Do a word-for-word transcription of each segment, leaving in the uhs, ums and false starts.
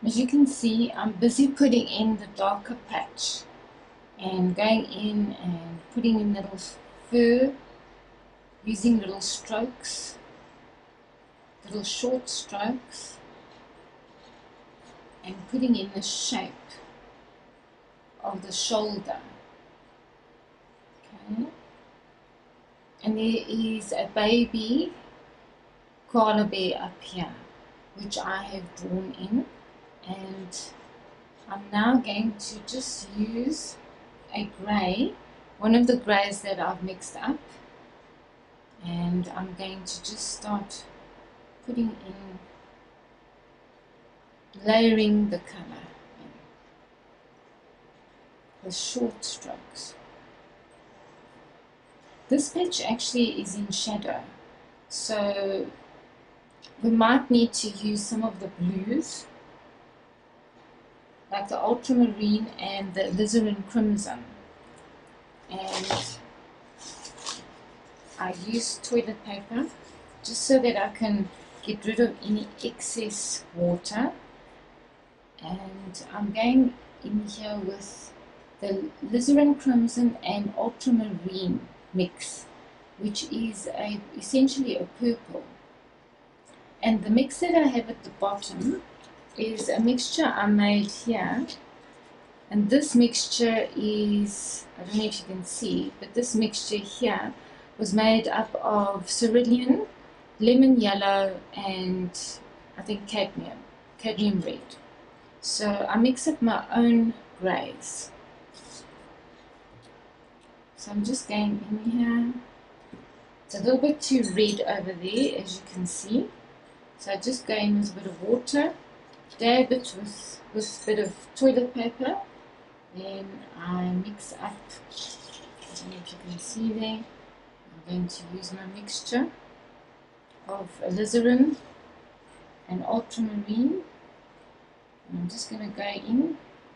As you can see, I'm busy putting in the darker patch and going in and putting in little fur, using little strokes, little short strokes, and putting in the shape of the shoulder. Okay. And there is a baby koala bear up here, which I have drawn in, and I'm now going to just use a grey, one of the greys that I've mixed up, and I'm going to just start putting in, layering the colour in with short strokes. This patch actually is in shadow, so we might need to use some of the blues, like the ultramarine and the alizarin crimson. And I use toilet paper just so that I can get rid of any excess water. And I'm going in here with the alizarin crimson and ultramarine mix, which is a essentially a purple. And the mix that I have at the bottom is a mixture I made here, and this mixture is, I don't know if you can see, but this mixture here was made up of cerulean, lemon yellow, and I think cadmium, cadmium red. So I mix up my own greys. So I'm just going in here. It's a little bit too red over there, as you can see. So I just go in with a bit of water, dab it with, with a bit of toilet paper, then I mix up, I don't know if you can see there, I'm going to use my mixture of alizarin and ultramarine, and I'm just going to go in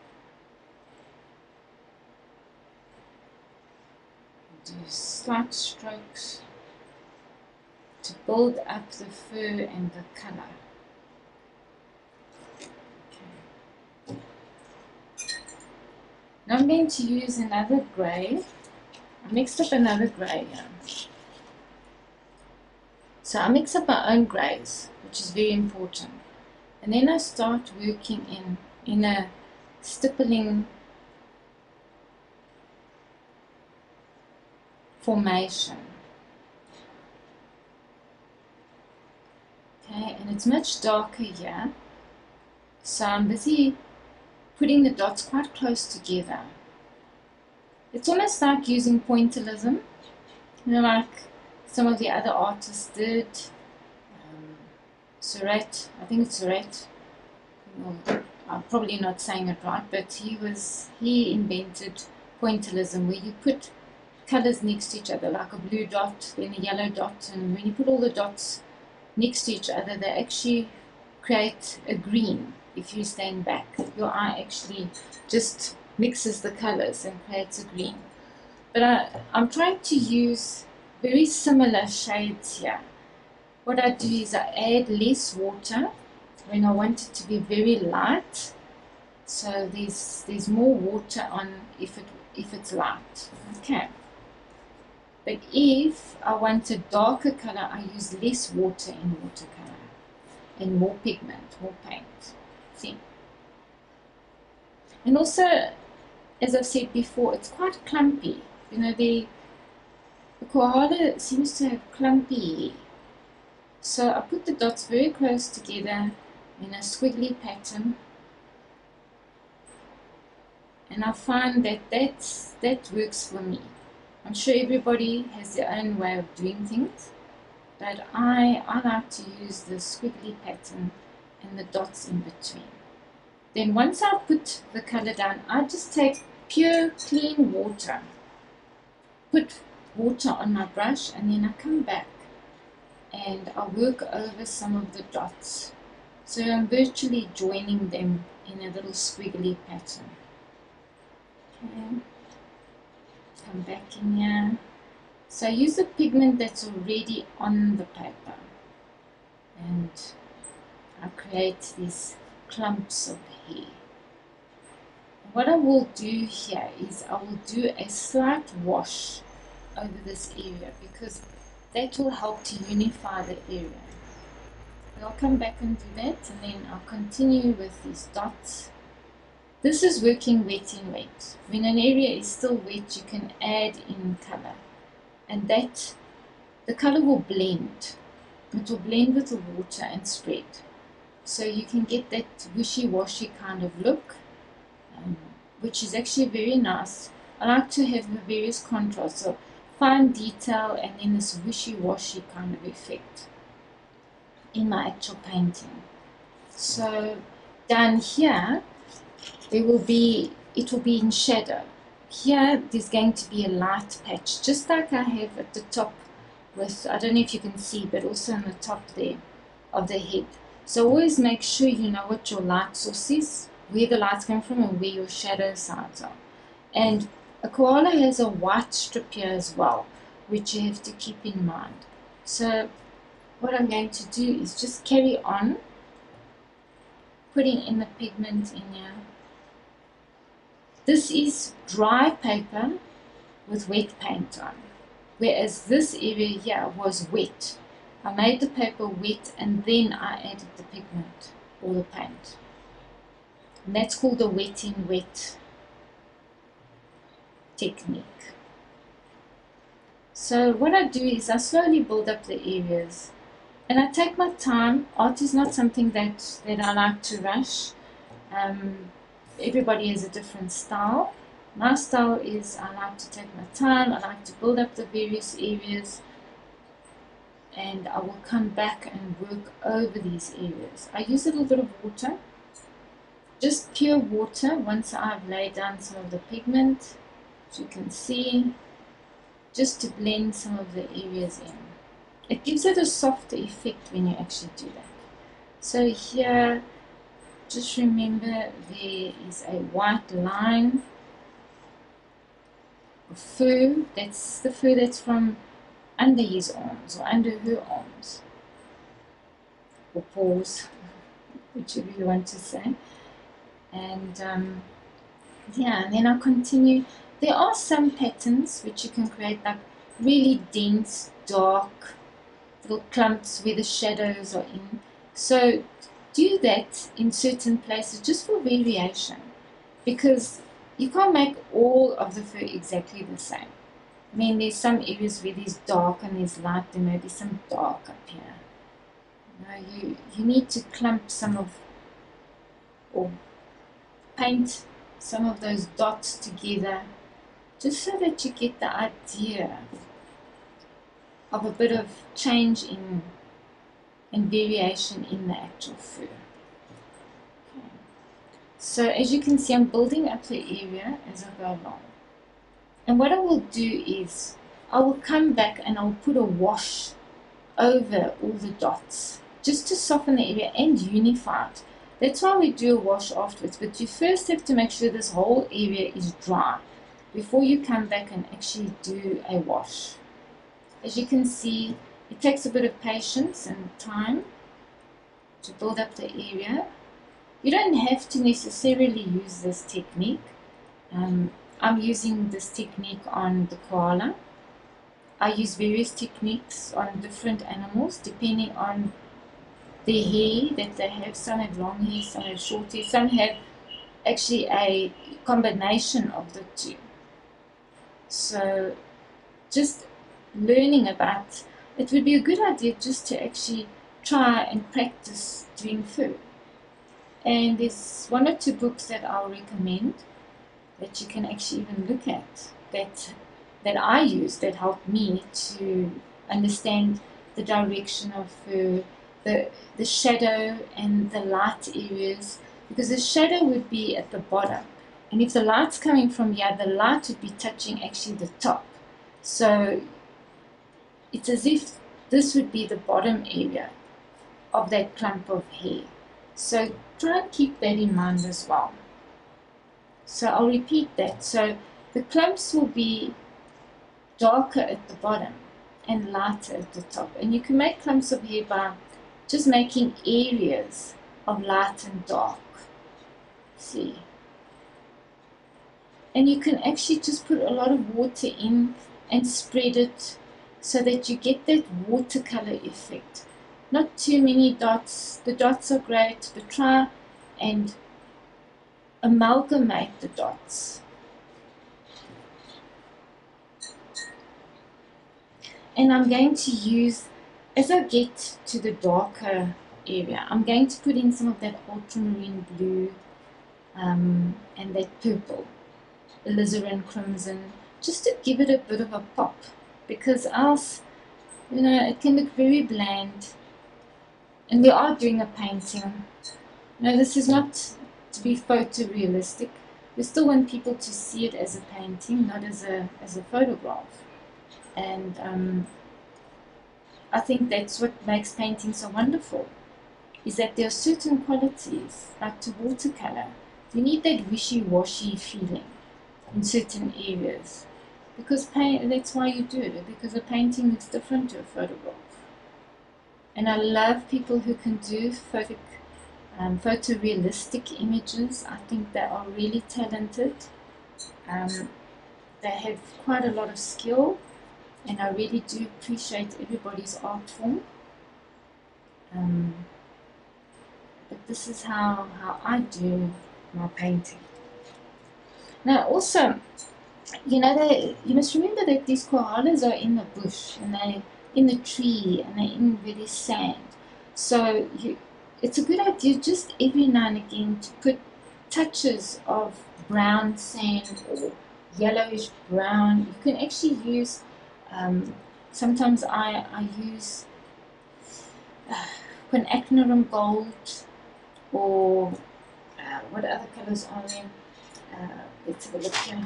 and do slight strokes to build up the fur and the colour. Okay. Now I'm going to use another grey. I mixed up another grey here. So I mix up my own greys, which is very important. And then I start working in, in a stippling formation. Okay, and it's much darker here, so I'm busy putting the dots quite close together. It's almost like using pointillism, you know, like some of the other artists did. Um, Surratt, I think it's Surratt. Well, I'm probably not saying it right, but he was he invented pointillism, where you put colors next to each other, like a blue dot, then a yellow dot, and when you put all the dots next to each other, they actually create a green. If you stand back, your eye actually just mixes the colors and creates a green. But I, I'm trying to use very similar shades here. What I do is I add less water when I want it to be very light, so there's there's more water on if it if it's light. Okay. But if I want a darker color, I use less water in watercolor and more pigment, more paint. See? And also, as I've said before, it's quite clumpy. You know, the, the koala seems to have clumpy hair. So I put the dots very close together in a squiggly pattern. And I find that that's, that works for me. I'm sure everybody has their own way of doing things, but I, I like to use the squiggly pattern and the dots in between. Then once I put the color down, I just take pure clean water, put water on my brush, and then I come back and I work over some of the dots. So I'm virtually joining them in a little squiggly pattern. Okay. Come back in here. So I use the pigment that's already on the paper, and I create these clumps of hair. What I will do here is I will do a slight wash over this area because that will help to unify the area. I'll come back and do that, and then I'll continue with these dots. This is working wet in wet. When an area is still wet, you can add in color, and that the color will blend. It will blend with the water and spread, so you can get that wishy-washy kind of look, um, which is actually very nice. I like to have the various contrasts, so fine detail and then this wishy-washy kind of effect in my actual painting. So down here there will be, it will be in shadow. Here there's going to be a light patch, just like I have at the top with, I don't know if you can see, but also on the top there of the head. So always make sure you know what your light source is, where the light's coming from and where your shadow sides are. And a koala has a white strip here as well, which you have to keep in mind. So what I'm going to do is just carry on putting in the pigment in here. This is dry paper with wet paint on, whereas this area here was wet. I made the paper wet and then I added the pigment or the paint. And that's called the wet in wet technique. So what I do is I slowly build up the areas and I take my time. Art is not something that, that I like to rush. Um, everybody has a different style. My style is I like to take my time, I like to build up the various areas, and I will come back and work over these areas. I use a little bit of water, just pure water, once I've laid down some of the pigment, as you can see, just to blend some of the areas in. It gives it a softer effect when you actually do that. So here, just remember there is a white line of fur. That's the fur that's from under his arms or under her arms or paws, whichever you want to say. And um, yeah, and then I'll continue. There are some patterns which you can create, like really dense, dark little clumps where the shadows are in. So do that in certain places just for variation, because you can't make all of the fur exactly the same. I mean, there's some areas where there's dark and there's light. There may be some dark up here. You know, you, you need to clump some of, or paint some of those dots together, just so that you get the idea of a bit of change in, in variation in the actual fur. Okay. So as you can see, I'm building up the area as I go along. And what I will do is I will come back and I'll put a wash over all the dots just to soften the area and unify it. That's why we do a wash afterwards, but you first have to make sure this whole area is dry before you come back and actually do a wash. As you can see, it takes a bit of patience and time to build up the area. You don't have to necessarily use this technique. Um, I'm using this technique on the koala. I use various techniques on different animals depending on the hair that they have. Some have long hair, some have short hair, some have actually a combination of the two. So just learning about it would be a good idea just to actually try and practice doing fur. And there's one or two books that I'll recommend that you can actually even look at that that I use that helped me to understand the direction of fur, the the shadow and the light areas, because the shadow would be at the bottom, and if the light's coming from here, the light would be touching actually the top. So it's as if this would be the bottom area of that clump of hair. So try and keep that in mind as well. So I'll repeat that. So the clumps will be darker at the bottom and lighter at the top. And you can make clumps of hair by just making areas of light and dark. See? And you can actually just put a lot of water in and spread it so that you get that watercolor effect. Not too many dots. The dots are great, but try and amalgamate the dots. And I'm going to use, as I get to the darker area, I'm going to put in some of that ultramarine blue um, and that purple, alizarin crimson, just to give it a bit of a pop, because else, you know, it can look very bland. And we are doing a painting. No, this is not to be photorealistic. We still want people to see it as a painting, not as a as a photograph. And um, I think that's what makes painting so wonderful, is that there are certain qualities, like to watercolor. You need that wishy-washy feeling in certain areas, because paint, that's why you do it, because a painting looks different to a photograph. And I love people who can do photo, um, photorealistic images. I think they are really talented. Um, they have quite a lot of skill, and I really do appreciate everybody's art form. Um, but this is how, how I do my painting. Now also, you know, they, you must remember that these koalas are in the bush, and they in the tree, and they're in where there's sand. So you, it's a good idea just every now and again to put touches of brown sand or yellowish brown. You can actually use, um, sometimes I, I use uh, quinacridone gold, or uh, what other colors are there? Uh, let's have a look here.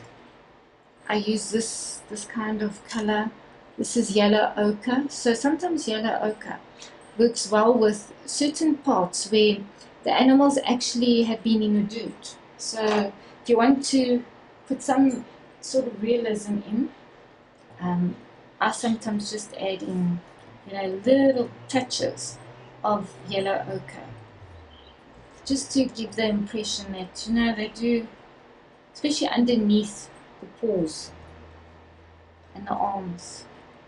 I use this, this kind of color. This is yellow ochre. So sometimes yellow ochre works well with certain parts where the animals actually have been in a dirt. So if you want to put some sort of realism in, um, I sometimes just add in, you know, little touches of yellow ochre, just to give the impression that, you know, they do, especially underneath the paws and the arms.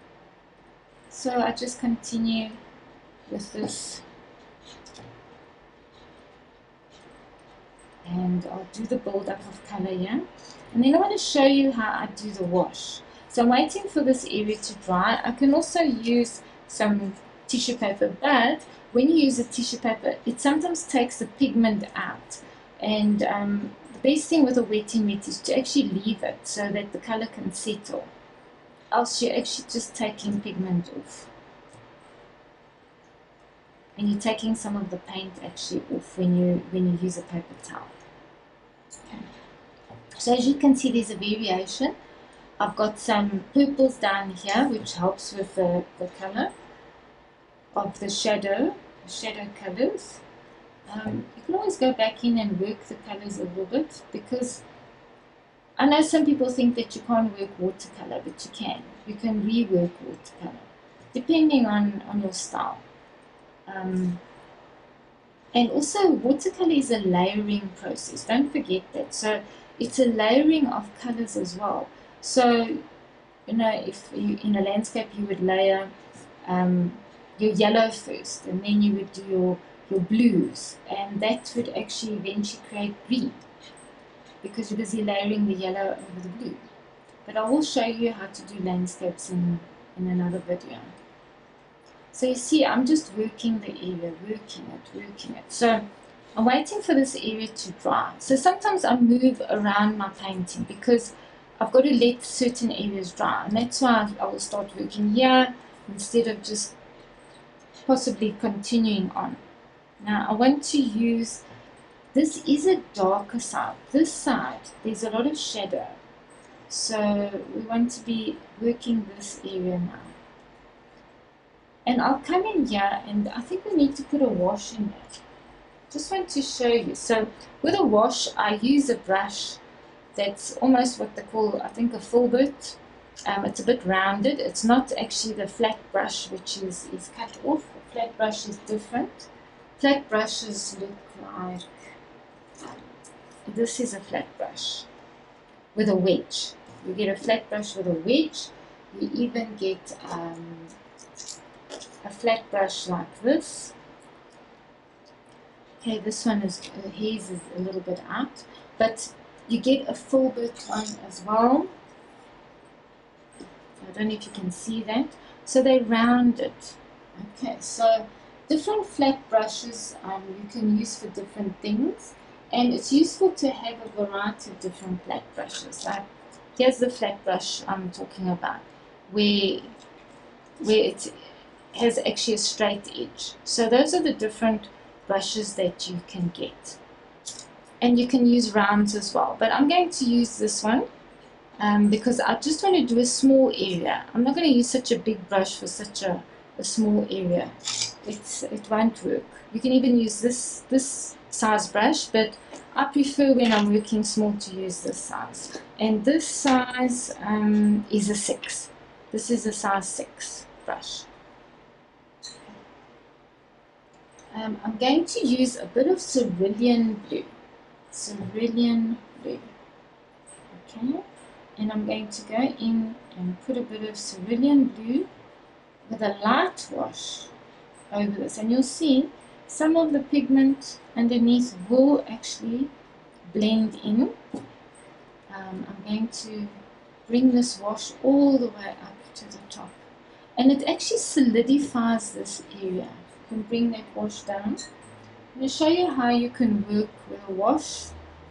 So I just continue with this, and I'll do the build up of color here, and then I want to show you how I do the wash. So I'm waiting for this area to dry. I can also use some tissue paper, but when you use a tissue paper, it sometimes takes the pigment out, and um, the best thing with a wetting wet is to actually leave it so that the color can settle, else you're actually just taking pigment off, and you're taking some of the paint actually off when you when you use a paper towel. Okay. So as you can see, there's a variation. I've got some purples down here, which helps with the, the color of the shadow, the shadow colors. Um, you can always go back in and work the colors a little bit, because I know some people think that you can't work watercolor, but you can. You can rework watercolor, depending on, on your style. Um, and also, watercolor is a layering process. Don't forget that. So it's a layering of colors as well. So, you know, if you, in a landscape, you would layer um, your yellow first, and then you would do your, your blues, and that would actually eventually create green, because you're busy layering the yellow over the blue. But I will show you how to do landscapes in, in another video. So you see, I'm just working the area, working it, working it. So I'm waiting for this area to dry. So sometimes I move around my painting, because I've got to let certain areas dry, and that's why I will start working here instead of just possibly continuing on. Now I want to use, this is a darker side. This side, there's a lot of shadow. So we want to be working this area now. And I'll come in here, and I think we need to put a wash in there. Just want to show you. So with a wash, I use a brush that's almost what they call, I think, a filbert. Um, it's a bit rounded. It's not actually the flat brush, which is, is cut off. The flat brush is different. Flat brushes look like, this is a flat brush with a wedge. You get a flat brush with a wedge. You even get um, a flat brush like this. Okay, this one is, uh, his is a little bit out, but you get a full bit one as well. I don't know if you can see that. So they round it. Okay, so different flat brushes um, you can use for different things, and it's useful to have a variety of different flat brushes. Like here's the flat brush I'm talking about, where where it has actually a straight edge. So those are the different brushes that you can get, and you can use rounds as well. But I'm going to use this one um, because I just want to do a small area. I'm not going to use such a big brush for such a, a small area. It's it won't work. You can even use this this size brush, but I prefer when I'm working small to use this size. And this size um, is a six. This is a size six brush. Um, I'm going to use a bit of cerulean blue. Cerulean blue. Okay. And I'm going to go in and put a bit of cerulean blue with a light wash over this. And you'll see some of the pigment underneath will actually blend in. Um, I'm going to bring this wash all the way up to the top. And it actually solidifies this area. You can bring that wash down. I'm going to show you how you can work with a wash.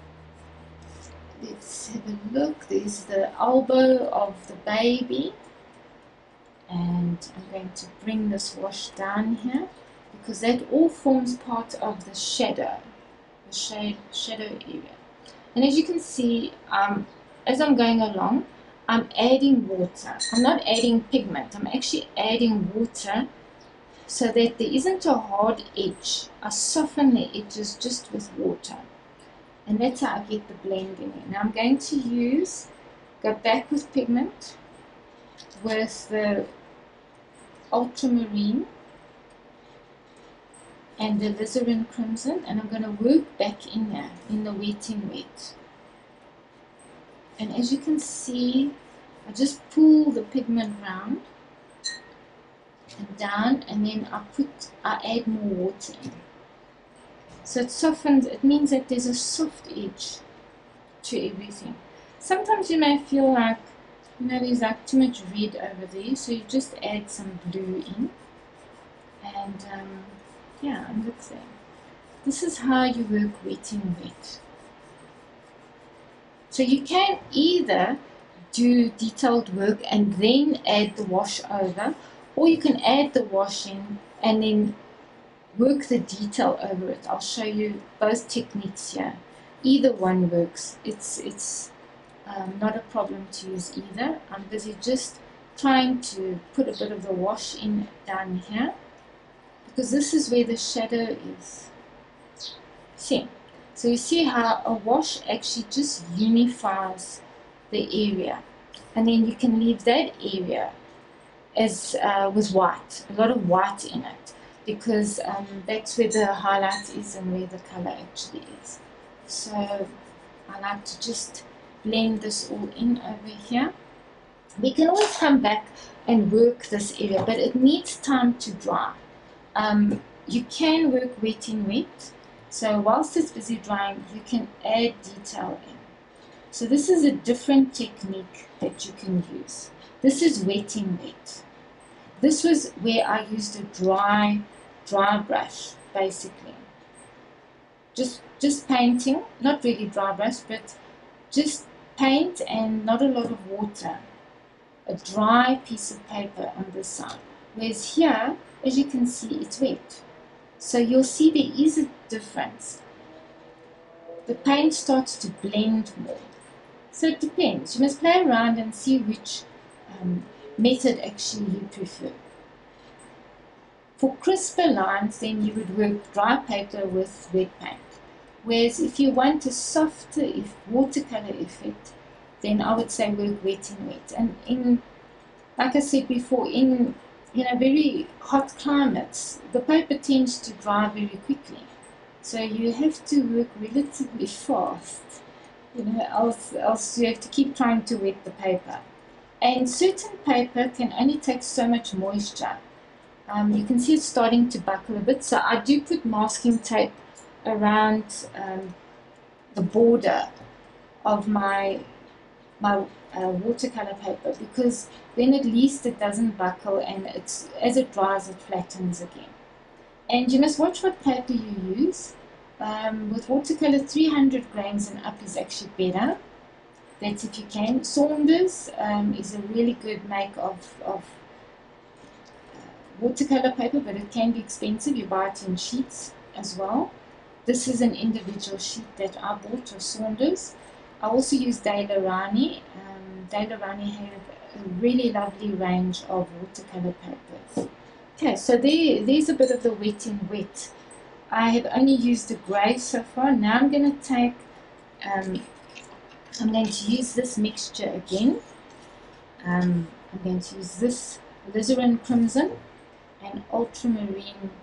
Let's have a look. There's the elbow of the baby. And I'm going to bring this wash down here, because that all forms part of the shadow, the shade, shadow area. And as you can see, um, as I'm going along, I'm adding water. I'm not adding pigment. I'm actually adding water so that there isn't a hard edge. I soften the edges just with water. And that's how I get the blending in. Now I'm going to use, go back with pigment, with the ultramarine and the alizarin crimson, and I'm going to work back in there in the wetting wet. And as you can see, I just pull the pigment round and down, and then I put I add more water in. So it softens. It means that there's a soft edge to everything. Sometimes you may feel like, you know, there's like too much red over there, so you just add some blue in. And um, yeah, and look there. This is how you work wetting wet. So you can either do detailed work and then add the wash over, or you can add the wash in and then work the detail over it. I'll show you both techniques here. Either one works. It's it's um, not a problem to use either. I'm busy just trying to put a bit of the wash in down here, because this is where the shadow is. See? So you see how a wash actually just unifies the area, and then you can leave that area as uh, with white, a lot of white in it, because um, that's where the highlight is and where the color actually is. So I like to just blend this all in over here. We can always come back and work this area, but it needs time to dry. Um, you can work wet in wet, so whilst it's busy drying, you can add detail in. So this is a different technique that you can use. This is wet in wet. This was where I used a dry, dry brush, basically. Just, just painting, not really dry brush, but just paint and not a lot of water. A dry piece of paper on this side. Whereas here, as you can see, it's wet. So you'll see there is a difference. The paint starts to blend more. So it depends. You must play around and see which um, method actually you prefer. For crisper lines, then you would work dry paper with wet paint. Whereas if you want a softer if watercolor effect, then I would say work wet in wet. And in, like I said before, in you know, very hot climates, the paper tends to dry very quickly. So you have to work relatively fast, you know, else, else you have to keep trying to wet the paper. And certain paper can only take so much moisture. Um, you can see it's starting to buckle a bit, so I do put masking tape around um, the border of my my uh, watercolor paper, because then at least it doesn't buckle, and it's, as it dries it flattens again. And you must watch what paper you use. Um, with watercolor, three hundred grams and up is actually better. That's if you can. Saunders um, is a really good make of, of uh, watercolor paper, but it can be expensive. You buy it in sheets as well. This is an individual sheet that I bought of Saunders. I also use dalerrowney. Um, dalerrowney have a really lovely range of watercolor papers. Okay, so there, there's a bit of the wet in wet. I have only used the grey so far. Now I'm going to take, um, I'm going to use this mixture again. Um, I'm going to use this alizarin crimson and ultramarine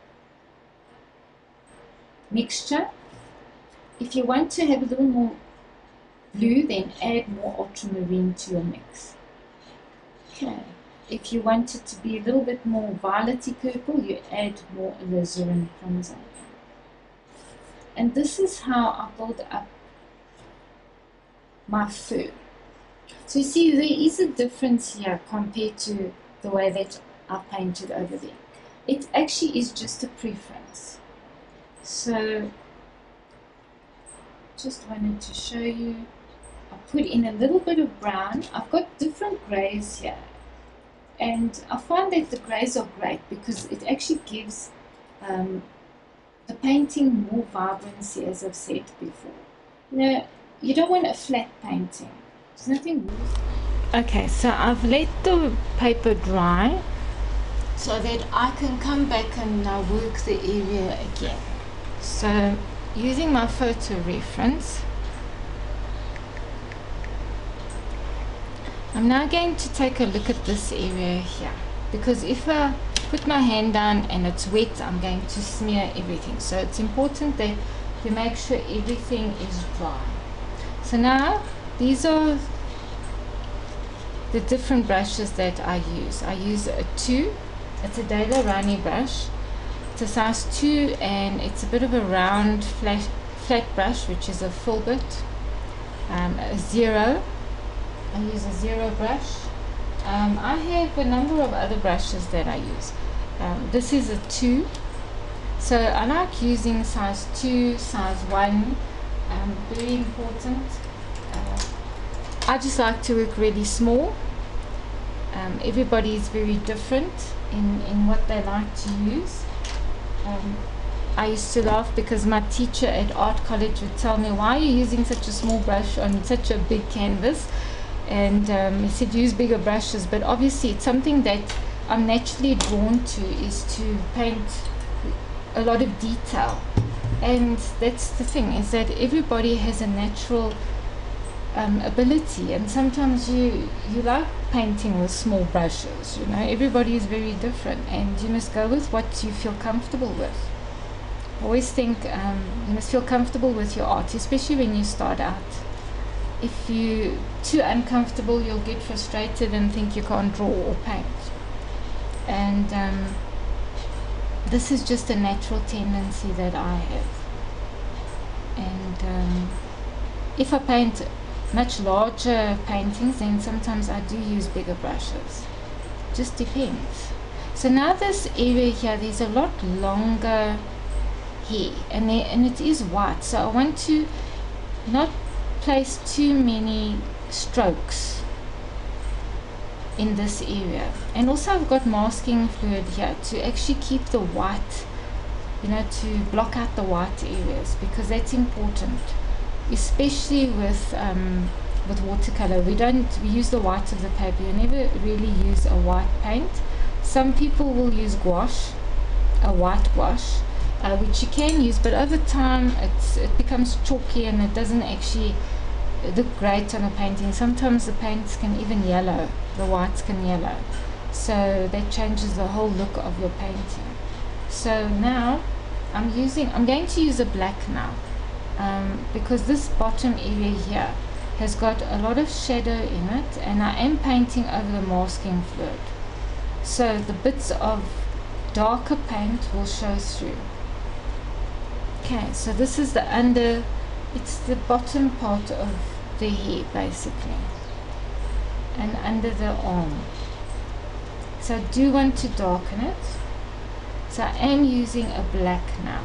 mixture. If you want to have a little more blue, then add more ultramarine to your mix. Okay. If you want it to be a little bit more violety purple, you add more alizarin crimson. And this is how I build up my fur. So you see, there is a difference here compared to the way that I painted over there. It actually is just a preference. So just wanted to show you. I put in a little bit of brown. I've got different grays here, and I find that the grays are great because it actually gives um, the painting more vibrancy, as I've said before. You know, you don't want a flat painting. There's nothing worse. Okay, so I've let the paper dry so that I can come back and uh, work the area again. So using my photo reference, I'm now going to take a look at this area here, because if I put my hand down and it's wet, I'm going to smear everything. So it's important that you make sure everything is dry. So now these are the different brushes that I use. I use a two, it's a dalerrowney brush. It's a size two, and it's a bit of a round flat, flat brush, which is a filbert. Um, a zero, I use a zero brush. Um, I have a number of other brushes that I use. Um, this is a two, so I like using size two, size one, um, very important. Uh, I just like to work really small. Um, everybody is very different in, in what they like to use. Um, I used to laugh because my teacher at art college would tell me, why are you using such a small brush on such a big canvas? And um, he said use bigger brushes, but obviously it's something that I'm naturally drawn to, is to paint a lot of detail. And that's the thing, is that everybody has a natural um, ability, and sometimes you you like painting with small brushes. You know, everybody is very different, and you must go with what you feel comfortable with. I always think um, you must feel comfortable with your art, especially when you start out. If you're too uncomfortable, you'll get frustrated and think you can't draw or paint. And um, this is just a natural tendency that I have. And um, if I paint much larger paintings, then sometimes I do use bigger brushes. Just depends. So now this area here, there's a lot longer hair, and, there, and it is white. So I want to not place too many strokes in this area. And also I've got masking fluid here to actually keep the white, you know, to block out the white areas, because that's important, especially with um, with watercolor. We don't we use the white of the paper. You never really use a white paint. Some people will use gouache, a white gouache, uh, which you can use, but over time it's, it becomes chalky and it doesn't actually look great on a painting. Sometimes the paints can even yellow, the whites can yellow. so that changes the whole look of your painting. So now I'm using I'm going to use a black now, um, because this bottom area here has got a lot of shadow in it, and I am painting over the masking fluid, so the bits of darker paint will show through. Okay, so this is the under, it's the bottom part of the hair basically, and under the arm. So I do want to darken it, so I am using a black now.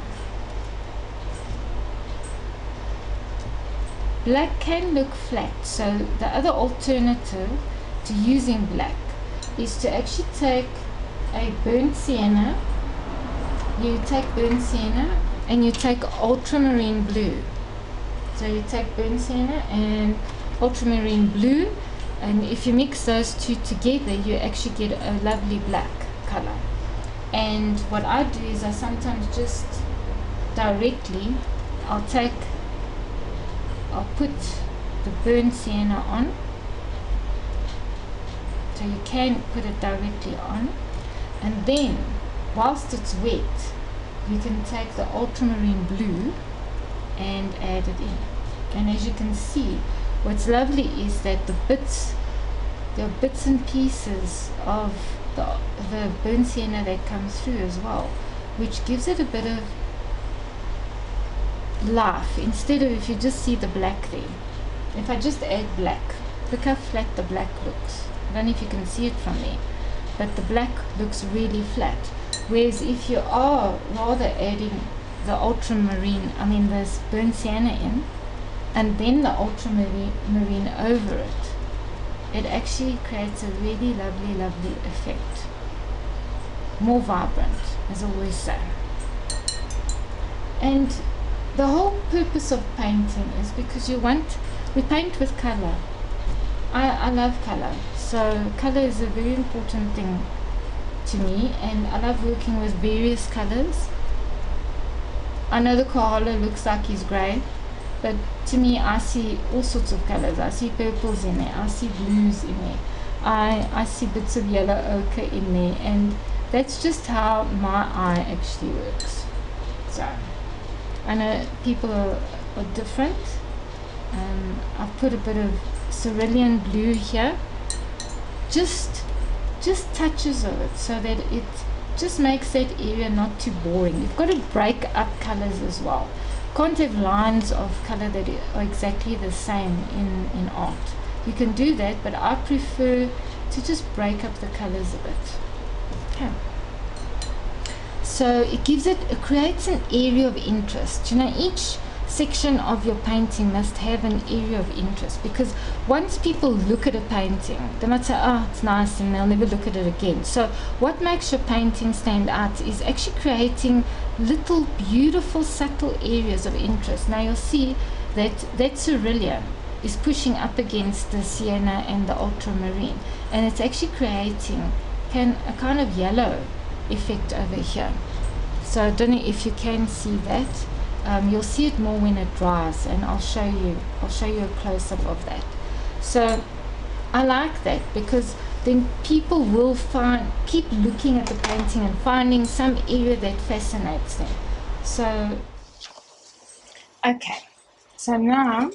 Black can look flat, so the other alternative to using black is to actually take a burnt sienna. You take burnt sienna and you take ultramarine blue. So you take burnt sienna and ultramarine blue, and if you mix those two together, you actually get a lovely black color. And what I do is I sometimes just directly, I'll take, I'll put the burnt sienna on. So you can put it directly on, and then whilst it's wet, you can take the ultramarine blue and add it in. And as you can see, what's lovely is that the bits, there are bits and pieces of the, the burnt sienna that comes through as well, which gives it a bit of life, instead of if you just see the black there. If I just add black, look how flat the black looks. I don't know if you can see it from there, but the black looks really flat. Whereas if you are rather adding the ultramarine, I mean this burnt sienna in, and then the ultramarine marine over it, it actually creates a really lovely, lovely effect. More vibrant, as I always say. And the whole purpose of painting is because you want, we paint with color. I, I love color, so color is a very important thing to me, and I love working with various colors. I know the koala looks like he's grey, but to me I see all sorts of colors. I see purples in there, I see blues in there, I, I see bits of yellow ochre in there, and that's just how my eye actually works. So I know people are, are different. um, I've put a bit of cerulean blue here, just just touches of it, so that it just makes that area not too boring. You've got to break up colors as well. Can't have lines of color that are exactly the same in in art. You can do that, but I prefer to just break up the colors a bit. Okay, so it gives it, it creates an area of interest. You know, each section of your painting must have an area of interest, because once people look at a painting, they might say, oh, it's nice, and they'll never look at it again. So what makes your painting stand out is actually creating little beautiful subtle areas of interest. Now you'll see that that cerulean is pushing up against the sienna and the ultramarine, and it's actually creating can a kind of yellow effect over here. So I don't know if you can see that. Um, you'll see it more when it dries, and I'll show you I'll show you a close-up of that. So I like that, because then people will find keep looking at the painting and finding some area that fascinates them. So okay, so now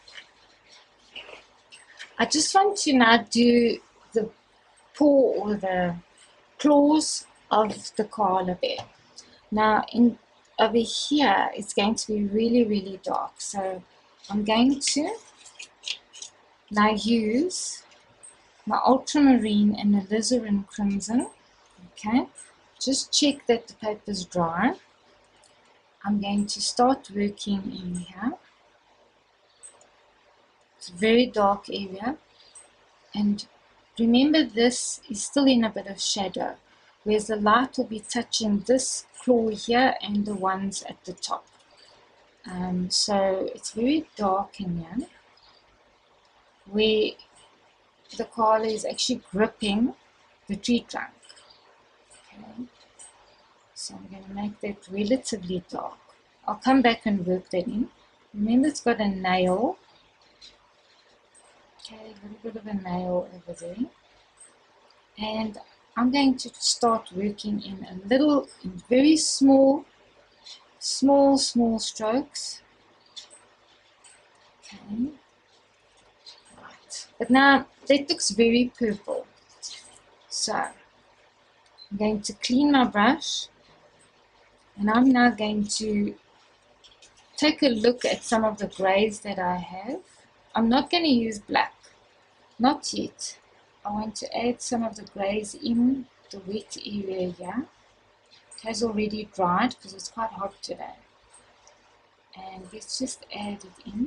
I just want to now do the paw or the claws of the koala bear. Now in over here it's going to be really, really dark, so I'm going to now use my ultramarine and alizarin crimson. Okay, just check that the paper's dry. I'm going to start working in here. It's a very dark area, and remember this is still in a bit of shadow, whereas the light will be touching this claw here and the ones at the top. Um, so it's very dark in here, where the koala is actually gripping the tree trunk. Okay. So I'm going to make that relatively dark. I'll come back and work that in. Remember, it's got a nail. Okay, a little bit of a nail over there. And I'm going to start working in a little, in very small, small, small strokes. Okay. Right. But now that looks very purple. So I'm going to clean my brush, and I'm now going to take a look at some of the grays that I have. I'm not going to use black, not yet. I want to add some of the grays in the wet area here. It has already dried because it's quite hot today. And let's just add it in.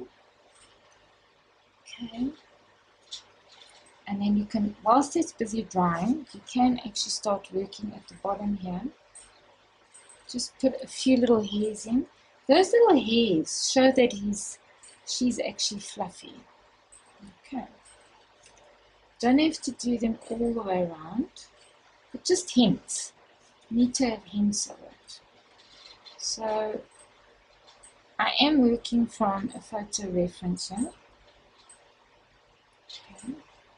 Okay. And then you can, whilst it's busy drying, you can actually start working at the bottom here. Just put a few little hairs in. Those little hairs show that he's, she's actually fluffy. Okay. Don't have to do them all the way around, but just hints. You need to have hints of it. So I am working from a photo reference here. Okay.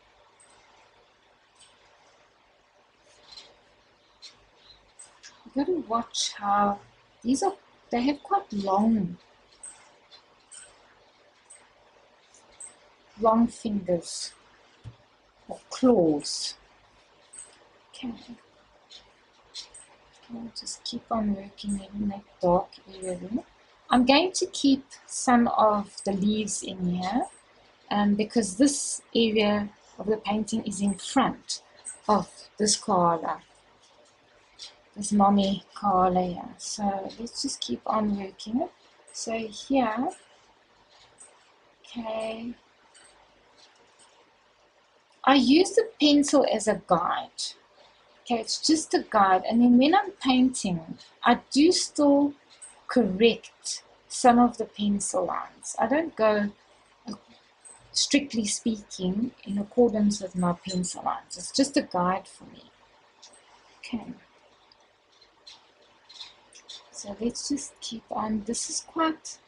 You've got to watch how these are, they have quite long, long fingers or claws. Okay. I'll just keep on working in that dark area there. I'm going to keep some of the leaves in here um, because this area of the painting is in front of this koala, this mommy koala here. So let's just keep on working it. So here, okay, I use the pencil as a guide. Okay, it's just a guide, and then when I'm painting, I do still correct some of the pencil lines. I don't go, strictly speaking, in accordance with my pencil lines. It's just a guide for me. Okay. So let's just keep on. This is quite,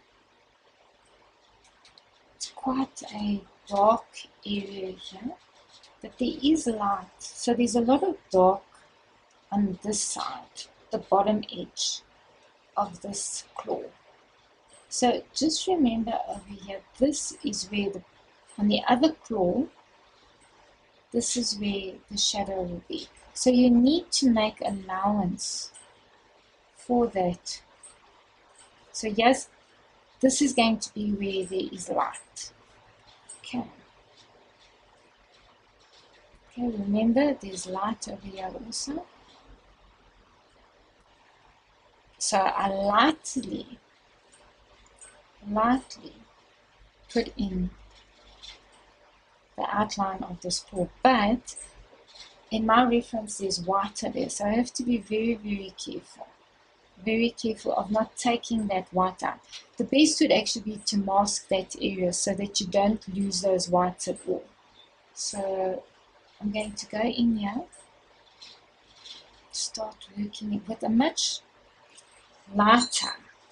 it's quite a dark area here. But there is light, so there's a lot of dark on this side, the bottom edge of this claw. So just remember over here, this is where the, on the other claw, this is where the shadow will be. So you need to make allowance for that. So yes, this is going to be where there is light. Okay. Okay, remember there's light over here also. So I lightly, lightly put in the outline of this claw, but in my reference there's white there, so I have to be very, very careful. Very careful of not taking that white out. The best would actually be to mask that area so that you don't lose those whites at all. So I'm going to go in here, start working it with a much lighter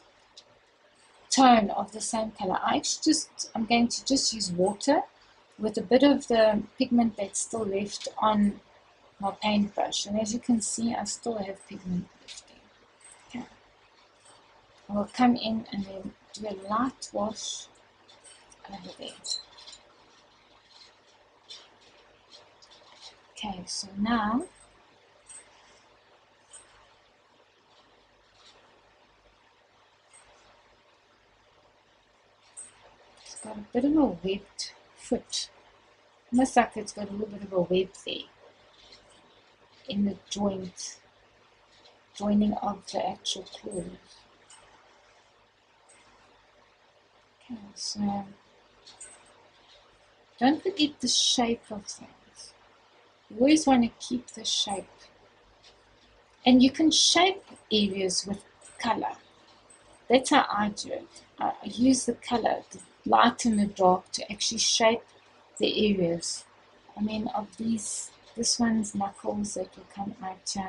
tone of the same color. I actually just, I'm going to just use water with a bit of the pigment that's still left on my paintbrush. And as you can see, I still have pigment left there. Okay. I will come in and then do a light wash over there. Okay, so now it's got a bit of a webbed foot, almost like it's got a little bit of a web there in the joint, joining of the actual claws. Okay, so don't forget the shape of things. You always want to keep the shape. And you can shape areas with color. That's how I do it. I use the color, the light and the dark, to actually shape the areas. I mean, of these, this one's knuckles that will come out here.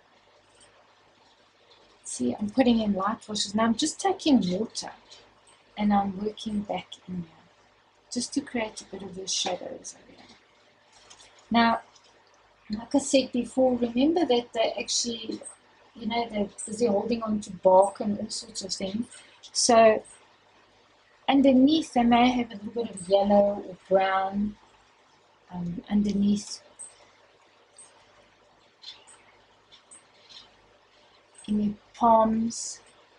See, I'm putting in light washes. Now I'm just taking water and I'm working back in here, just to create a bit of the shadows over here. Now, like I said before, remember that they actually, you know, they're busy holding on to bark and all sorts of things. So underneath they may have a little bit of yellow or brown um, underneath in their palms,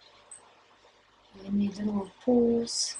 in their little paws.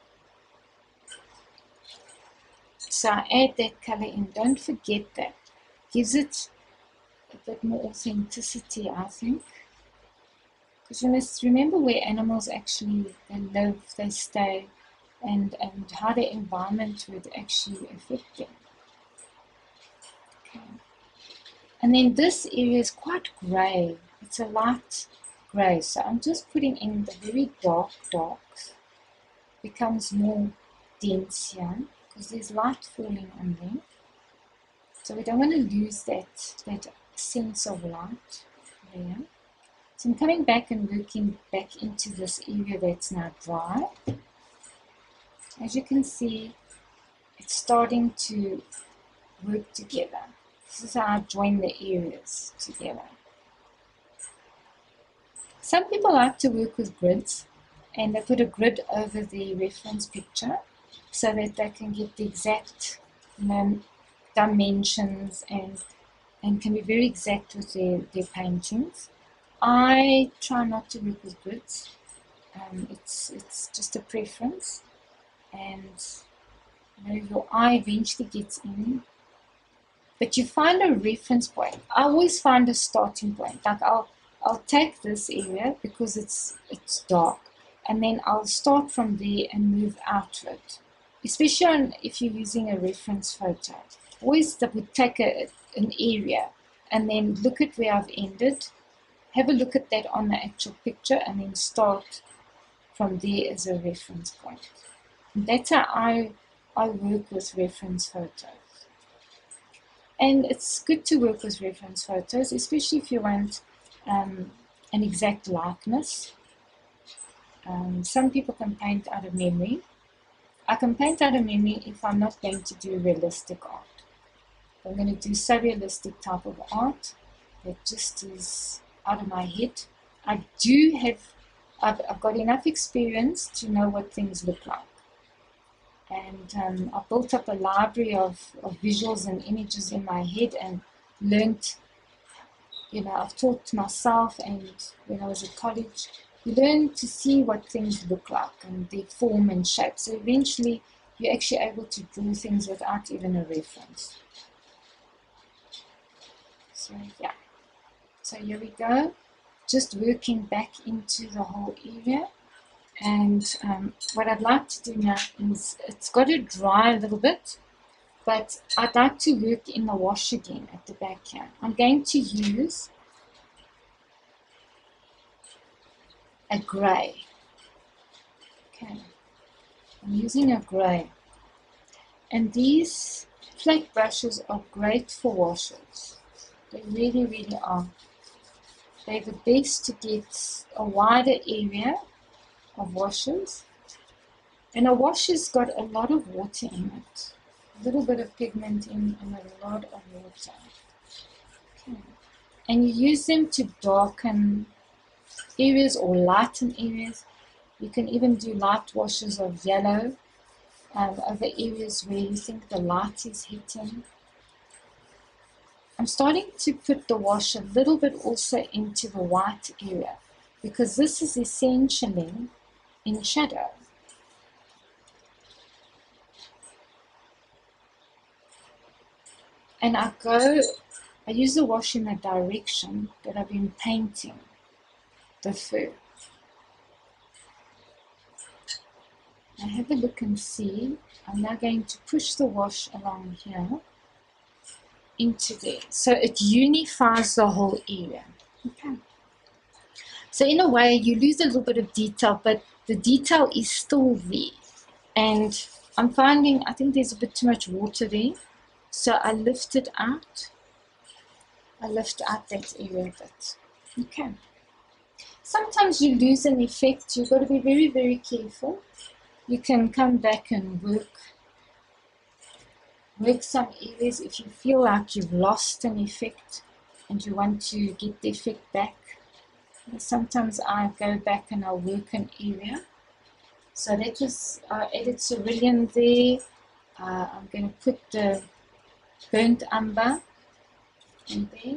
So I add that color in. Don't forget that. Gives it a bit more authenticity, I think. Because you must remember where animals actually they live, they stay, and, and how the environment would actually affect them. Okay. And then this area is quite grey. It's a light grey. So I'm just putting in the very dark darks. Becomes more dense here because there's light falling on them. So we don't want to lose that, that sense of light there. So I'm coming back and working back into this area that's now dry. As you can see, it's starting to work together. This is how I join the areas together. Some people like to work with grids, and they put a grid over the reference picture so that they can get the exact, you know, dimensions and and can be very exact with their, their paintings. I try not to work with grids. Um, it's it's just a preference, and you know, your eye eventually gets in. But you find a reference point. I always find a starting point. Like I'll I'll take this area because it's it's dark, and then I'll start from there and move outward. Especially on, if you're using a reference photo. Always that would take a, an area and then look at where I've ended. Have a look at that on the actual picture and then start from there as a reference point. And that's how I, I work with reference photos. And it's good to work with reference photos, especially if you want um, an exact likeness. Um, some people can paint out of memory. I can paint out of memory if I'm not going to do realistic art. I'm going to do surrealistic type of art that just is out of my head. I do have, I've, I've got enough experience to know what things look like. And um, I built up a library of, of visuals and images in my head and learned, you know, I've taught myself, and when I was at college, you learn to see what things look like and their form and shape. So eventually you're actually able to draw things without even a reference. So yeah, so here we go, just working back into the whole area. And um, what I'd like to do now is, it's got to dry a little bit, but I'd like to work in the wash again at the back here. I'm going to use a grey. Okay, I'm using a grey. And these flat brushes are great for washes. They really, really are. They're the best to get a wider area of washes. And a wash has got a lot of water in it. A little bit of pigment in and a lot of water. Okay. And you use them to darken areas or lighten areas. You can even do light washes of yellow um, over areas where you think the light is hitting. I'm starting to put the wash a little bit also into the white area, because this is essentially in shadow. And I go, I use the wash in the direction that I've been painting the fur. Now have a look and see. I'm now going to push the wash along here into there, so it unifies the whole area. Okay. So in a way, you lose a little bit of detail, but the detail is still there. And I'm finding, I think there's a bit too much water there, so I lift it out. I lift out that area a bit. Okay. sometimes you lose an effect. You've got to be very, very careful. You can come back and work, work some areas if you feel like you've lost an effect and you want to get the effect back. Sometimes I go back and I'll work an area. So that was, I added cerulean there. Uh, I'm going to put the burnt umber in there.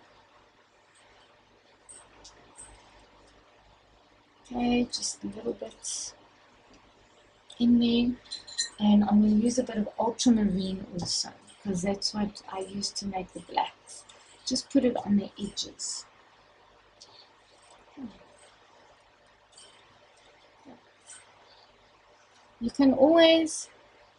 Okay, just a little bit in there. And I'm going to use a bit of ultramarine also, because that's what I use to make the blacks. Just put it on the edges. You can always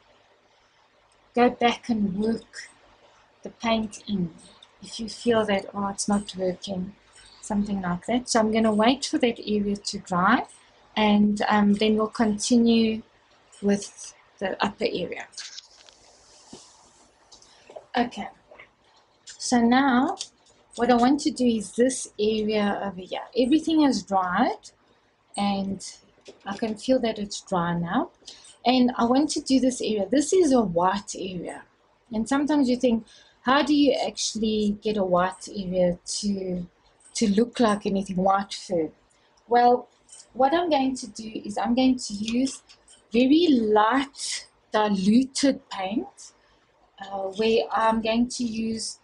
go back and work the paint in if you feel that, oh, it's not working, something like that. So I'm going to wait for that area to dry, and um, then we'll continue with the upper area. Okay, so now what I want to do is this area over here. Everything has dried and I can feel that it's dry now, and I want to do this area. This is a white area, and sometimes you think, how do you actually get a white area to to look like anything? White fur? Well, what I'm going to do is I'm going to use very light diluted paint, uh, where I'm going to use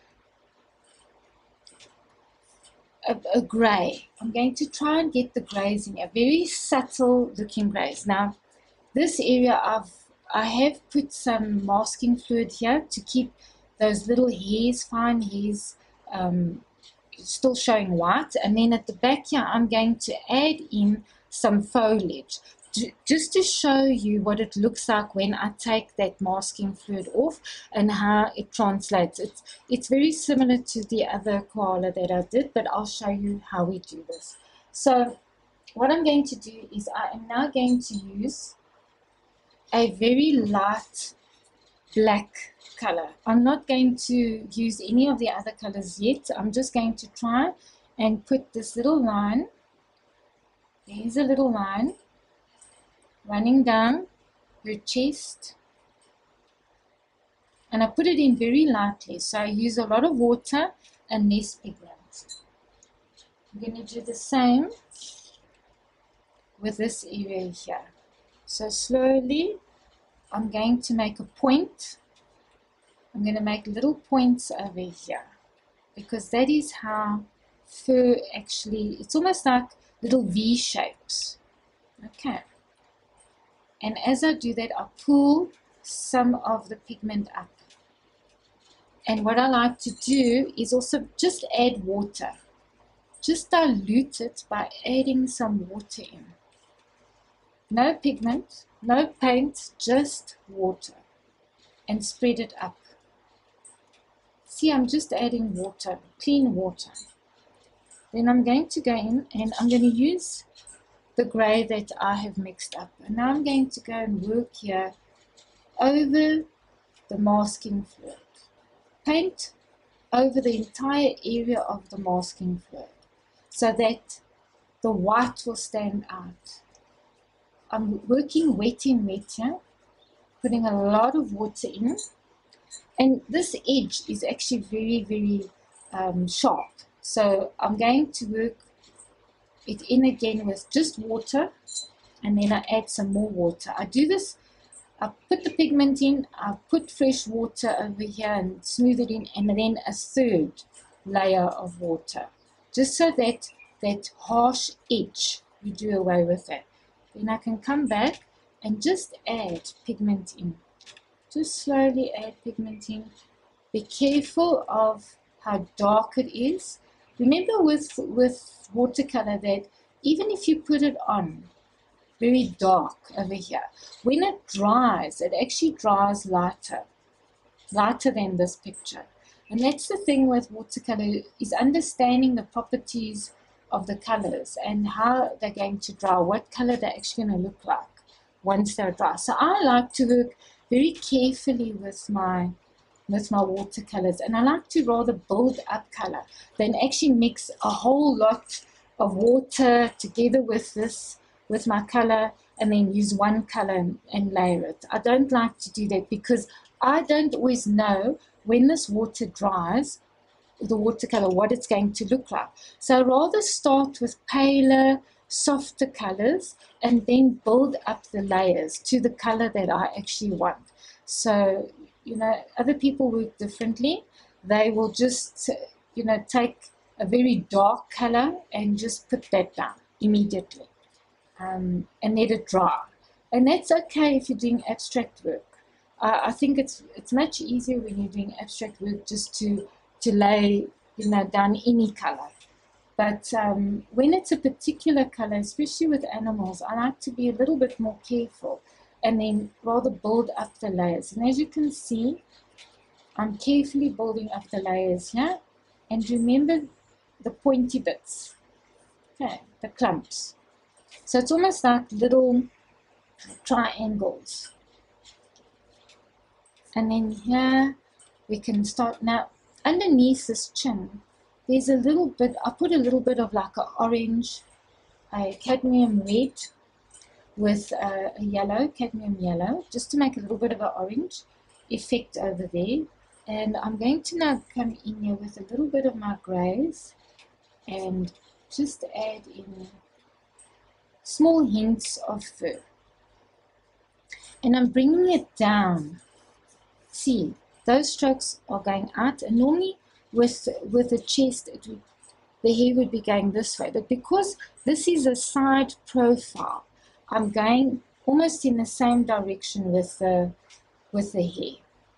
A, a grey. I'm going to try and get the greys in here, very subtle looking greys. Now this area I've I have put some masking fluid here to keep those little hairs, fine hairs, um, still showing white. And then at the back here I'm going to add in some foliage, just to show you what it looks like when I take that masking fluid off and how it translates. It's, it's very similar to the other koala that I did, but I'll show you how we do this. So what I'm going to do is I am now going to use a very light black color. I'm not going to use any of the other colors yet. I'm just going to try and put this little line. There's a little line running down her chest, and I put it in very lightly, so I use a lot of water and less pigment. I'm going to do the same with this area here. So slowly I'm going to make a point. I'm going to make little points over here, because that is how fur actually, it's almost like little V shapes. Okay. And as I do that, I pull some of the pigment up. And what I like to do is also just add water. Just dilute it by adding some water in. No pigment, no paint, just water. And spread it up. See, I'm just adding water, clean water. Then I'm going to go in and I'm going to use the grey that I have mixed up. And now I'm going to go and work here over the masking fluid. Paint over the entire area of the masking fluid so that the white will stand out. I'm working wet in wet here, putting a lot of water in. And this edge is actually very, very um, sharp. So I'm going to work it in again with just water, and then I add some more water. I do this, I put the pigment in, I put fresh water over here and smooth it in, and then a third layer of water, just so that that harsh edge, you do away with that. Then I can come back and just add pigment in. Just slowly add pigment in. Be careful of how dark it is. Remember with, with watercolor that even if you put it on very dark over here, when it dries, it actually dries lighter, lighter than this picture. And that's the thing with watercolor, is understanding the properties of the colors and how they're going to dry, what color they're actually going to look like once they're dry. So I like to work very carefully with my with my watercolors, and I like to rather build up color than actually mix a whole lot of water together with this, with my color, and then use one color and, and layer it. I don't like to do that because I don't always know when this water dries, the watercolor, what it's going to look like. So I'd rather start with paler, softer colors and then build up the layers to the color that I actually want. So, you know, other people work differently. They will just, you know, take a very dark color and just put that down immediately um, and let it dry. And that's okay if you're doing abstract work. Uh, I think it's it's much easier when you're doing abstract work just to to lay, you know, down any color. But um, when it's a particular color, especially with animals, I like to be a little bit more careful and then rather build up the layers. And as you can see, I'm carefully building up the layers here. And remember the pointy bits, okay, the clumps. So it's almost like little triangles. And then here we can start now. Underneath this chin, there's a little bit, I put a little bit of like an orange, a cadmium red with a, a yellow, cadmium yellow, just to make a little bit of an orange effect over there. And I'm going to now come in here with a little bit of my grays and just add in small hints of fur. And I'm bringing it down. See, those strokes are going out, and normally with with the chest, it would, the hair would be going this way. But because this is a side profile, I'm going almost in the same direction with the with the hair.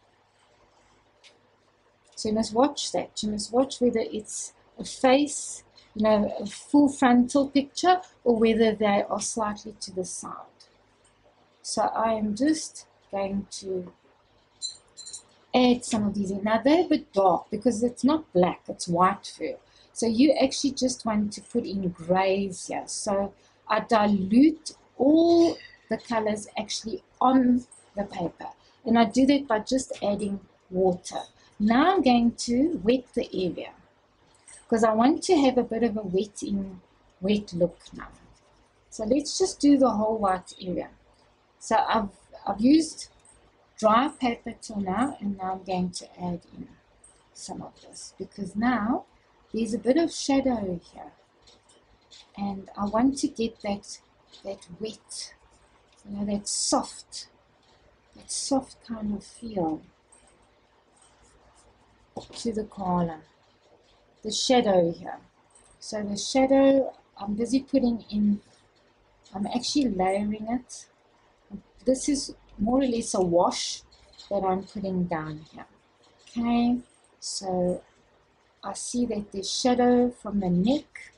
So you must watch that. You must watch whether it's a face, you know, a full frontal picture, or whether they are slightly to the side. So I am just going to add some of these in. Now they're a bit dark because it's not black, it's white fur. So you actually just want to put in grays here. So I dilute all the colors actually on the paper. And I do that by just adding water. Now I'm going to wet the area because I want to have a bit of a wet in wet look now. So let's just do the whole white area. So I've, I've used dry paper till now, and now I'm going to add in some of this because now there's a bit of shadow here and I want to get that that wet, you know, that soft that soft kind of feel to the koala, the shadow here. So the shadow, I'm busy putting in, I'm actually layering it. This is more or less a wash that I'm putting down here. Okay, so I see that there's shadow from the neck.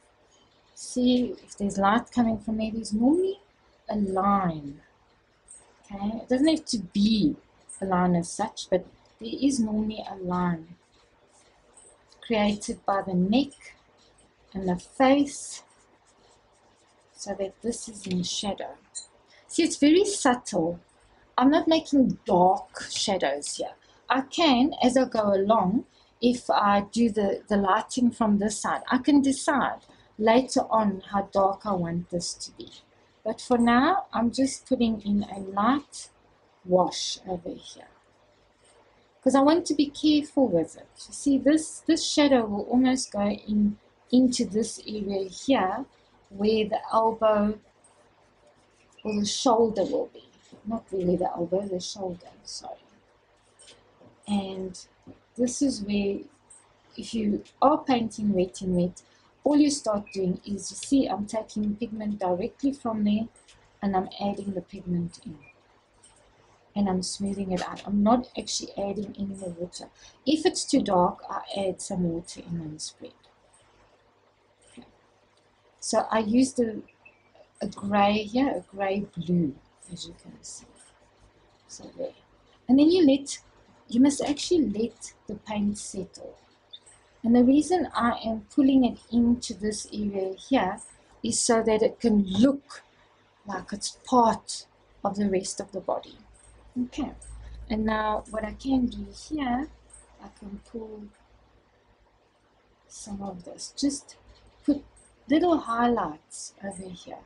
See if there's light coming from there. There's normally a line. Okay, it doesn't have to be a line as such, but there is normally a line created by the neck and the face so that this is in shadow. See, it's very subtle. I'm not making dark shadows here. I can, as I go along, if I do the, the lighting from this side, I can decide later on how dark I want this to be. But for now, I'm just putting in a light wash over here. Because I want to be careful with it. You see, this, this shadow will almost go in into this area here where the elbow or the shoulder will be. Not really the elbow, the shoulder, sorry. And this is where, if you are painting wet in wet, all you start doing is, you see, I'm taking pigment directly from there and I'm adding the pigment in. And I'm smoothing it out. I'm not actually adding any more water. If it's too dark, I add some water in and spread. Okay. So I used a, a grey here, a grey blue, as you can see. So there. And then you let, you must actually let the paint settle. And the reason I am pulling it into this area here is so that it can look like it's part of the rest of the body. Okay, and now what I can do here, I can pull some of this, just put little highlights over here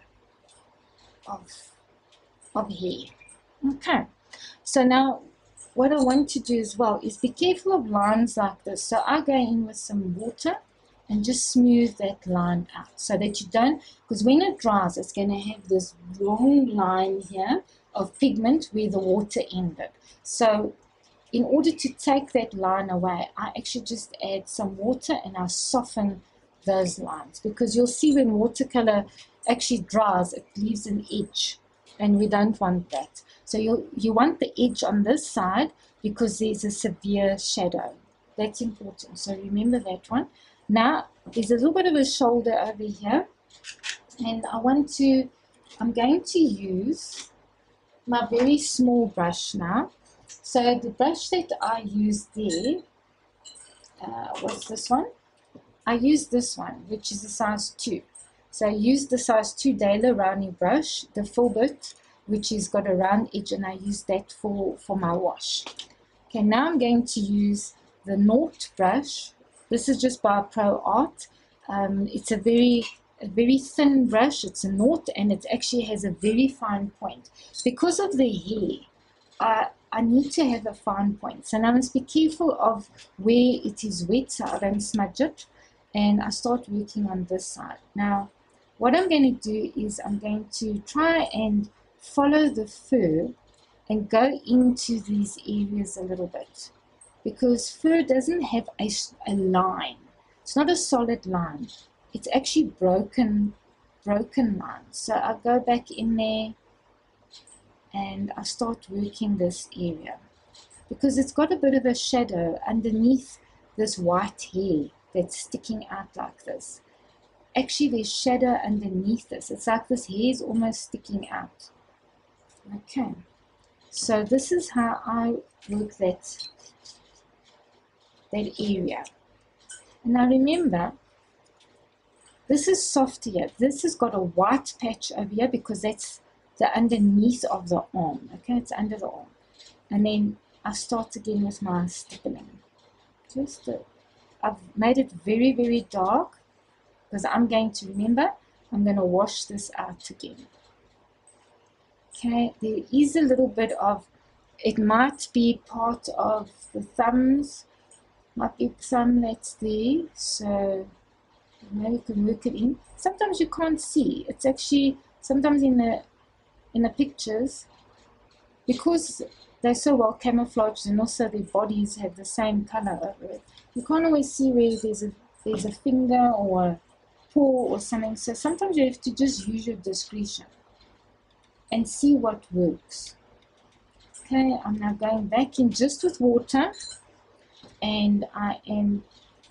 of, of hair. Okay, so now what I want to do as well is be careful of lines like this. So I go in with some water and just smooth that line out so that you don't, because when it dries, it's going to have this long line here of pigment where the water ended. So in order to take that line away, I actually just add some water and I soften those lines, because you'll see when watercolor actually dries, it leaves an edge, and we don't want that. So you you want the edge on this side because there's a severe shadow. That's important. So remember that one. Now there's a little bit of a shoulder over here, and I want to, I'm going to use my very small brush now. So the brush that I use there, uh, what's this one? I use this one, which is a size two. So I use the size two dalerrowney brush, the full bit, which has got a round edge, and I use that for, for my wash. Okay, now I'm going to use the Naught brush. This is just by Pro Art. Um, it's a very, a very thin brush. It's a Naught, and it actually has a very fine point. Because of the hair, I, I need to have a fine point. So now I must be careful of where it is wet so I don't smudge it. And I start working on this side. Now, what I'm going to do is I'm going to try and follow the fur and go into these areas a little bit, because fur doesn't have a, a line. It's not a solid line. It's actually broken, broken lines. So I go back in there and I start working this area, because it's got a bit of a shadow underneath this white hair that's sticking out like this. Actually, there's shadow underneath this. It's like this hair is almost sticking out. Okay, so this is how I work that, that area. And now remember, this is soft here. This has got a white patch over here because that's the underneath of the arm. Okay, it's under the arm. And then I start again with my stippling. Just a, I've made it very, very dark because I'm going to, remember, I'm going to wash this out again. Okay, there is a little bit of, it might be part of the thumbs, might be some that's there, so maybe you can work it in. Sometimes you can't see, it's actually, sometimes in the, in the pictures, because they're so well camouflaged and also their bodies have the same color over it, you can't always see where there's a, there's a finger or a paw or something, so sometimes you have to just use your discretion and see what works. Okay, I'm now going back in just with water, and I am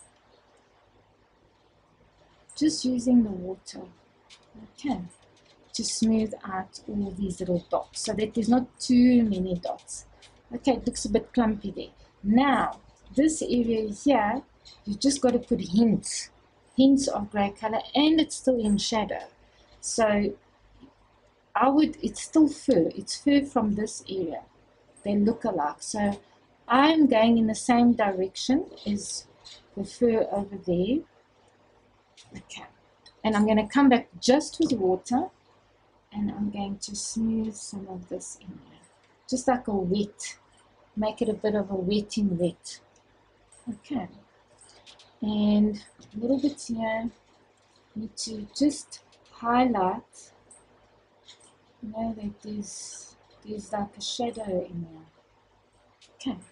just using the water, okay, to smooth out all these little dots so that there's not too many dots. Okay, it looks a bit clumpy there. Now, this area here, you just got to put hints, hints of grey color, and it's still in shadow. So I would, it's still fur, it's fur from this area. They look alike. So I'm going in the same direction as the fur over there. Okay. And I'm going to come back just with water, and I'm going to smooth some of this in here. Just like a wet, make it a bit of a wet in wet. Okay. And a little bit here, need to just highlight. You know that there's, there's like a shadow in there. Okay.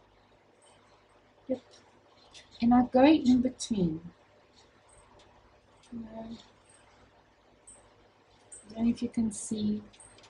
Yep. And I go in between. You know, I don't know if you can see.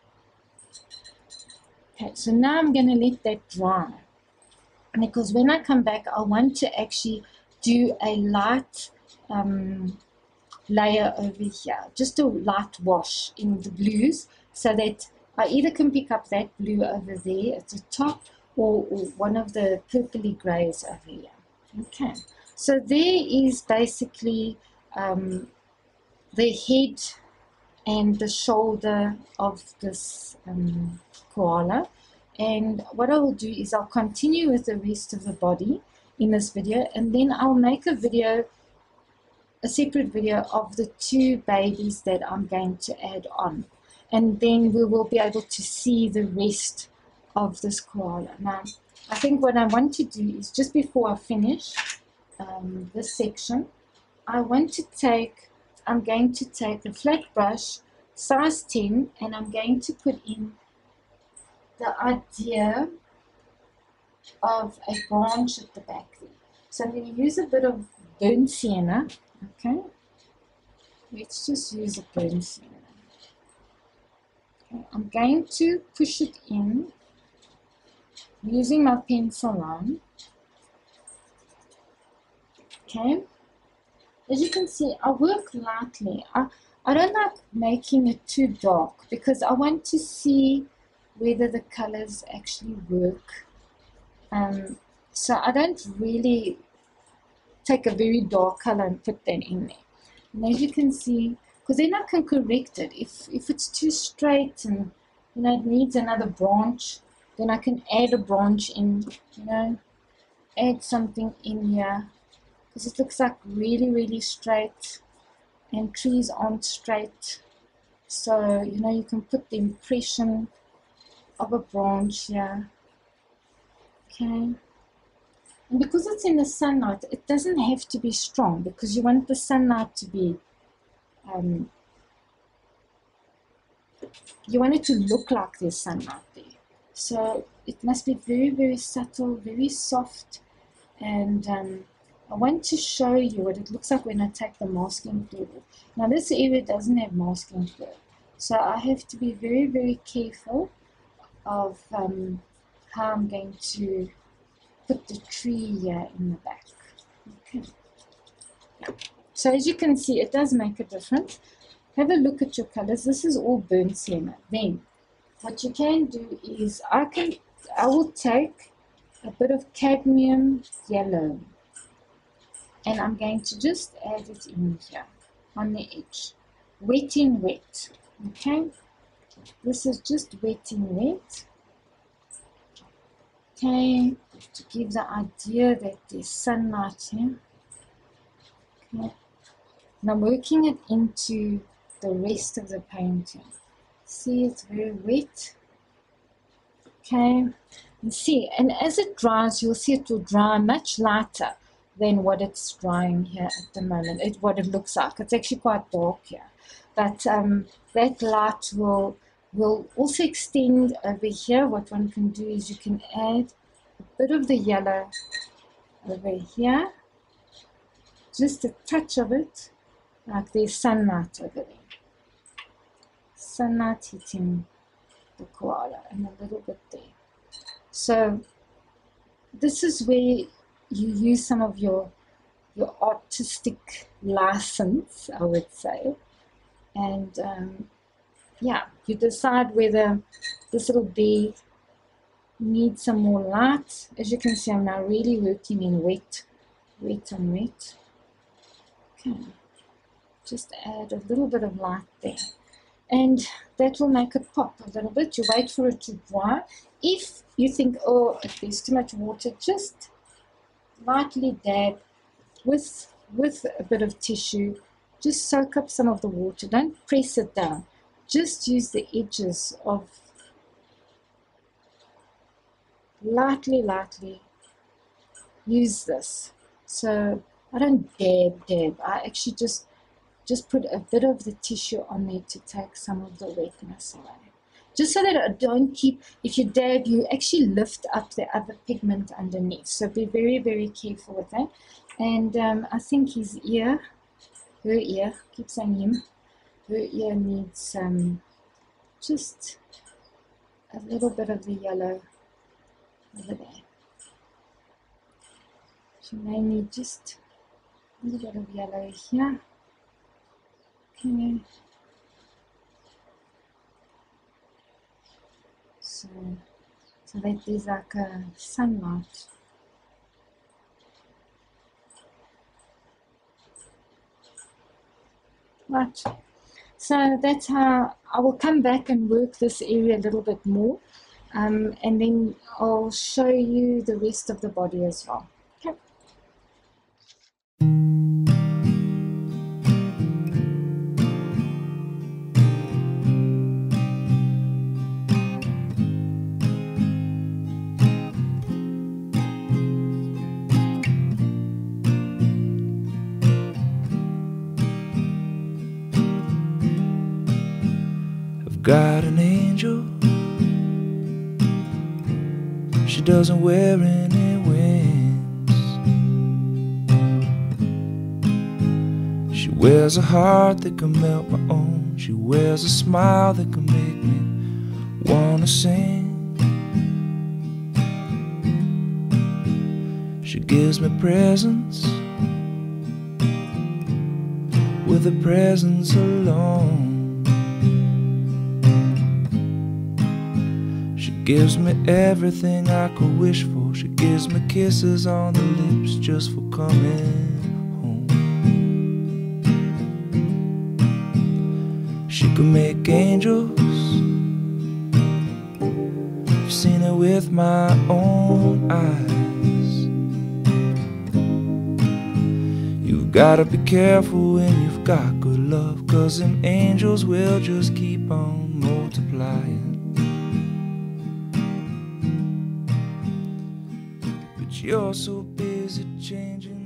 Okay, so now I'm going to let that dry. Because when I come back, I want to actually do a light um, layer over here. Just a light wash in the blues, so that I either can pick up that blue over there at the top, or, or one of the purpley greys over here. Okay, so there is basically um, the head and the shoulder of this um, koala. And what I will do is I'll continue with the rest of the body in this video, and then I'll make a video a separate video of the two babies that I'm going to add on, and then we will be able to see the rest of this koala. Now, I think what I want to do is, just before I finish um, this section, I want to take, I'm going to take a flat brush, size ten, and I'm going to put in the idea of a branch at the back there. So I'm going to use a bit of burnt sienna, okay? Let's just use a burnt sienna. Okay, I'm going to push it in using my pencil line. Okay, as you can see, I work lightly. I, I don't like making it too dark because I want to see whether the colors actually work. Um, so I don't really take a very dark color and put that in there. And as you can see, because then I can correct it. If, if it's too straight and, you know, it needs another branch, then I can add a branch in, you know, add something in here. Because it looks like really, really straight, and trees aren't straight. So, you know, you can put the impression of a branch here. Okay. And because it's in the sunlight, it doesn't have to be strong, because you want the sunlight to be, um, you want it to look like there's sunlight there. So it must be very, very subtle, very soft. And um, I want to show you what it looks like when I take the masking fluid off. Now this area doesn't have masking fluid, so I have to be very, very careful of um, how I'm going to put the tree here in the back. Okay. So as you can see, it does make a difference. Have a look at your colors. This is all burnt sienna. Then what you can do is I can I will take a bit of cadmium yellow, and I'm going to just add it in here on the edge. Wet in wet. Okay. This is just wet in wet. Okay, to give the idea that there's sunlight here. Okay. And I'm working it into the rest of the painting. See, it's very wet. Okay, and see, and as it dries, you'll see it will dry much lighter than what it's drying here at the moment. It, what it looks like. It's actually quite dark here, but um, that light will will also extend over here. What one can do is you can add a bit of the yellow over here, just a touch of it, like there's sunlight over there. Sunlight hitting the koala and a little bit there. So this is where you use some of your your artistic license, I would say, and um, yeah, you decide whether this little bee needs some more light. As you can see, I'm now really working in wet, wet and wet. Okay, just add a little bit of light there, and that will make it pop a little bit. You wait for it to dry. If you think, oh, if there's too much water, just lightly dab with with a bit of tissue. Just soak up some of the water. Don't press it down. Just use the edges of lightly, lightly use this. So I don't dab, dab. I actually just just put a bit of the tissue on there to take some of the wetness away. Just so that I don't keep, if you dab, you actually lift up the other pigment underneath. So be very, very careful with that. And um, I think his ear, her ear, keep saying him, her ear needs um, just a little bit of the yellow over there. She may need just a little bit of yellow here. Okay. So, so that there's like a sunlight. Right. So that's how I will come back and work this area a little bit more, um, and then I'll show you the rest of the body as well. Okay. got an angel, she doesn't wear any wings. She wears a heart that can melt my own. She wears a smile that can make me wanna sing. She gives me presents with a presence alone. She gives me everything I could wish for. She gives me kisses on the lips just for coming home. She can make angels, I've seen it with my own eyes. You've gotta be careful when you've got good love, 'cause them angels will just keep on multiplying. But you're so busy changing